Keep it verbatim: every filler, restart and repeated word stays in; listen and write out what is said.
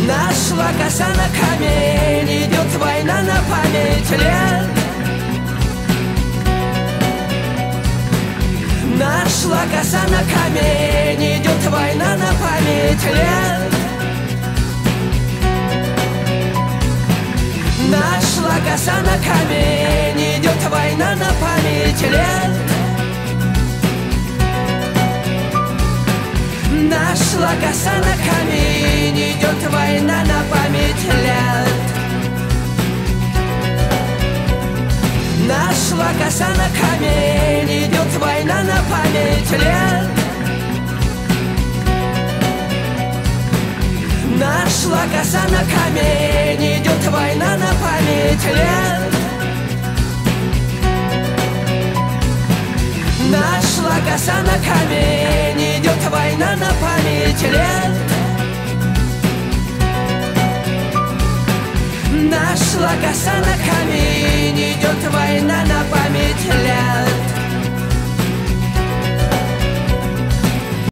Нашла коса на камень, идет война на память лет. Нашла коса на камень, идет война на память лет. Нашла коса на камень, идет война на память лет. Нашла коса на камень, идет война на память лет. Нашла коса на камень, идет война на память лет. Нашла коса на камень, идет война на память лет. Нашла коса на камень, идет война на память лет. Нашла коса на камень.